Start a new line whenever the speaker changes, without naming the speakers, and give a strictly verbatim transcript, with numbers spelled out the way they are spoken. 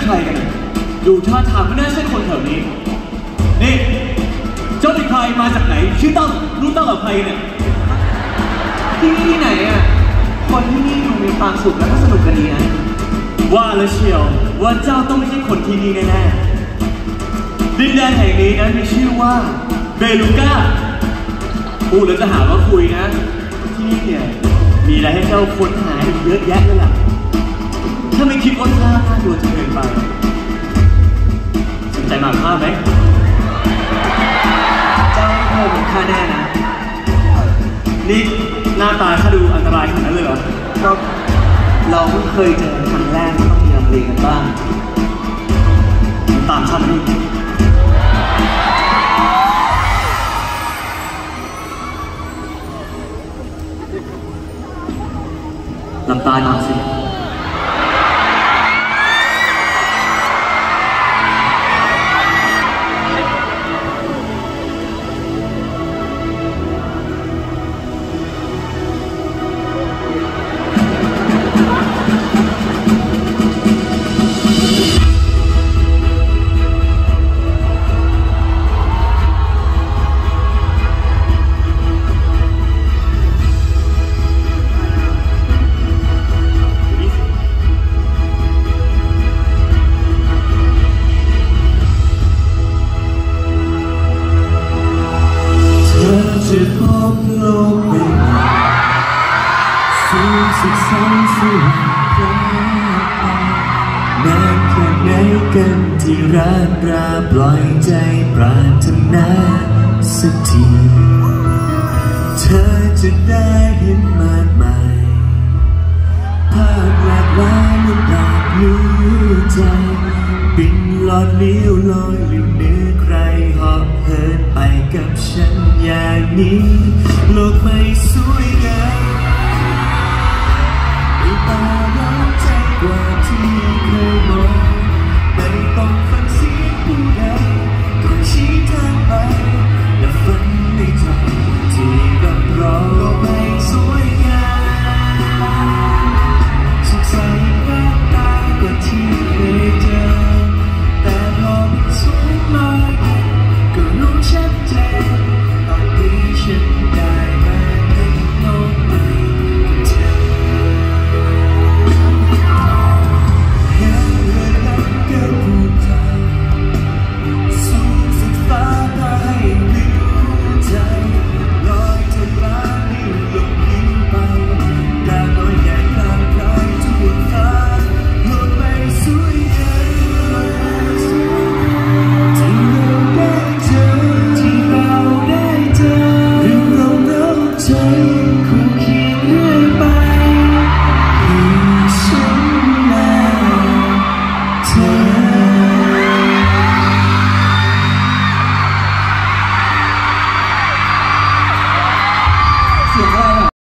รกันดูท่าทางไม่น่าใช่คนแถวนี้นี่เจ้าเป็นใครมาจากไหนชื่อตั้งรู้ตั้งกับใครเนี่ย
ที่นี่ที่ไหนอ่ะคนที่นี่ดูมีความสุขแล้วก็สนุกกันดีนะ
ว่าแล้วเชียวว่าเจ้าต้องไม่ใช่คนที่นี่แน่ๆดินแดนแห่งนี้นะมีชื่อว่าเบลูก้าพูดแล้วจะหาว่าคุยนะที่นี่เนี่ยมีอะไรให้เจ้าค้นหาเยอะแยะเลยล่ะถ้าไม่คิดว่าข้าน่าดูจะเกินไปสนใจมาข้าไหม
เจ้าไม่เคยเหมือนข้าแน่นะ
นี่หน้าตาข้าดูอันตรายขนาดนั้นเลยเหรอ
ก็เราเพิ่งเคยเจอครั้งแรกต้องมีลำเลกันบ้าง
ตามข้ามาดิหลับตาหน่อยสิจะพบโลกใบใหม่สูงสุดแสนสว่างแปลกตานานแค่ไหนกันที่รักราปล่อยใจปรารถนาสักทีเธอจะได้เห็นมากมายภาพหลากหลายและหลากรู้ใจบินลอดเลี้ยวลอยลืมเนื้อใครหอบเหินไปกับฉันอย่างนี้โลกไม่สวยงามตาร้อนใจกว่าที่เค